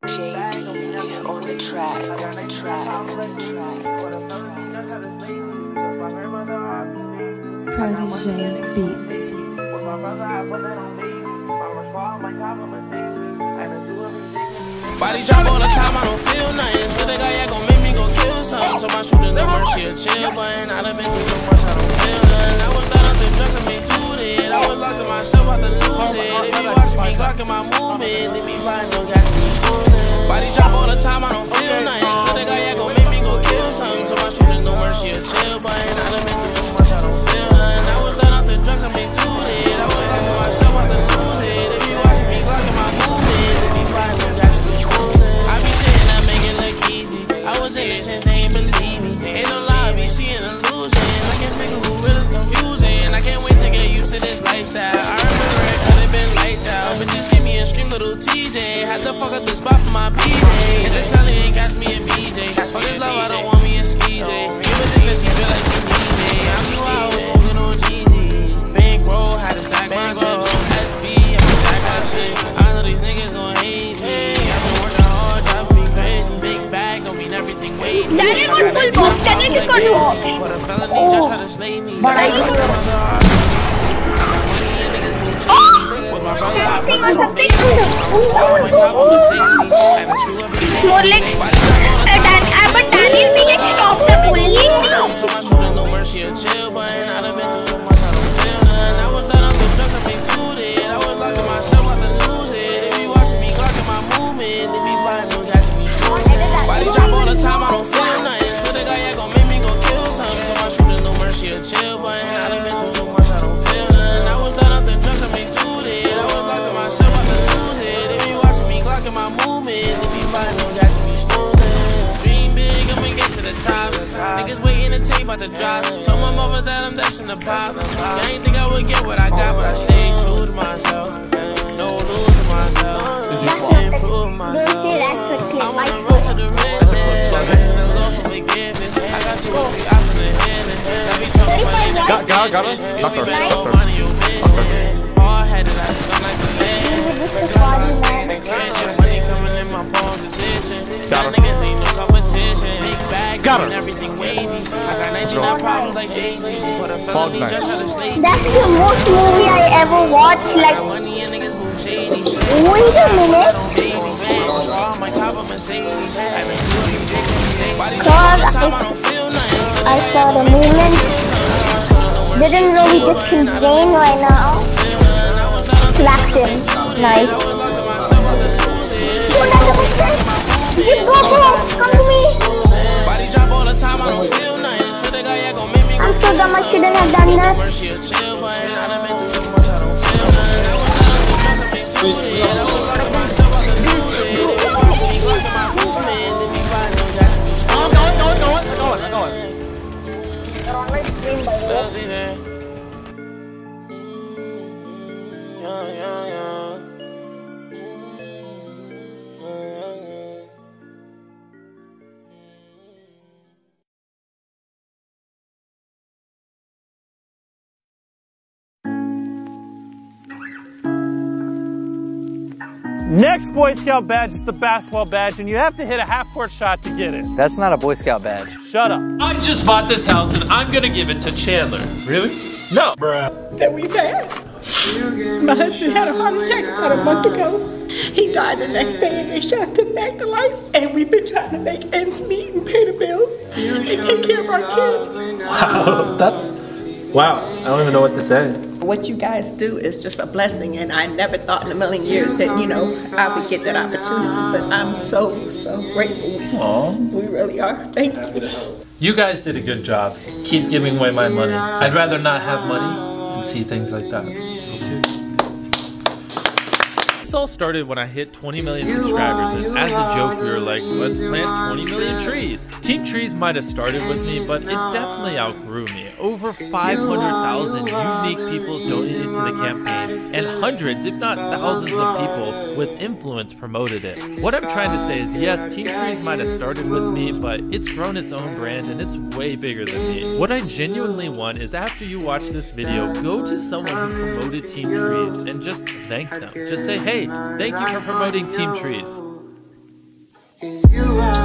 JD on the track, Protege Beats. Body drop all the time, I don't feel nothing. So the guy yeah gon' make me go kill something. Told my shooter no mercy, a chill button. I done been through so much, I don't feel nothing. I was done up the drunk and me tooted it. I was locked in myself, about to lose it. They be watching me, clocking my movement. They be buying no gas, me smoothing. Body drop all the time, I don't feel nothing. So the guy yeah gon' make me go kill something. Told my shooter no mercy, a chill button. I done been through so much, I don't feel nothing. I was done up the drunk and me tooted it. I was locked in myself, about to lose it. They be watching me, clocking my movement. They be buying no gas. I be saying that make it look easy. I was in this and they ain't believe me. Ain't no lie, I be seeing illusions. I can't figure who real is confusing. I can't wait to get used to this lifestyle. I remember it could've been lights out. Bitches see me and scream little TJ. Had to fuck up the spot for my PJ. Hit the telly and catch me in BJ. For this love, I don't want me in Ski J. Give a dick that she feel like she need me. I knew I was smoking on GG. Bankroll, had to stack my chips on SB. I be stack that shit. I know these niggas gon' hate me. Daddy got full box. Daddy just got box. But I don't know. Testing or something. More like but Danny is saying stop the bullying. No mercy or chill, but I done been through so much, I don't feel none. I was done up the drunk, I been tooted. I was locking myself, I to lose it. They be watching me, clocking my movement. They be buying no gas, me smoothing. Body drop all the time, I don't feel nothing. Swear the guy yeah gon' make me go kill something. Told my shooter no mercy or chill, but I done been through so much, I don't feel none. I was done up the drunk, I been tooted. I was locking myself, I to lose it. They be watching me, clocking my movement. They be buying no gas, me smoothing. Dream big, I'ma get to the top. Niggas waiting to take about the drop. Told my mother that I'm dashing the pop. I ain't think I would get what I got, but I stayed true to myself. No losing myself. Improve myself. I wanna roll to the riches. Asking the Lord for forgiveness. I got 2 or 3 options in handless. I be talking about Got it. you be ready for money, you business. Hard-headed, I just don't like to live. The kitchen, money coming in my palms, attention. Y'all niggas ain't no competition. Big bag, and everything wavy. I got 99 problems like Jay-Z. For the felony, just try to slay me. That's the most movie I ever watched. Like, money and niggas move shady. wait a minute. I saw the movement. Didn't know he just contained right now. Slapped him. Nice. Come to me. I'm so dumb, I shouldn't have done that. Next Boy Scout badge is the basketball badge, and you have to hit a half-court shot to get it. That's not a Boy Scout badge. Shut up. I just bought this house, and I'm gonna give it to Chandler. Really? No. Bruh. That we bad. My husband had a heart attack about a month ago. He died the next day and they shot him back to life. And we've been trying to make ends meet and pay the bills and take care of our kids. Wow, that's... Wow, I don't even know what to say. What you guys do is just a blessing, and I never thought in a million years that, you know, I would get that opportunity. But I'm so grateful. Aww. We really are. Thank you. You guys did a good job. Keep giving away my money. I'd rather not have money and see things like that. This all started when I hit 20 million subscribers, and as a joke we were like, let's plant 20 million trees. Team Trees might have started with me, but it definitely outgrew me. Over 500,000 unique people donated to the campaign, and hundreds, if not thousands of people with influence promoted it. What I'm trying to say is, yes, Team Trees might have started with me, but it's grown its own brand and it's way bigger than me. What I genuinely want is, after you watch this video, go to someone who promoted Team Trees and just thank them. Just say, hey, thank you for promoting Team Trees. 'Cause you are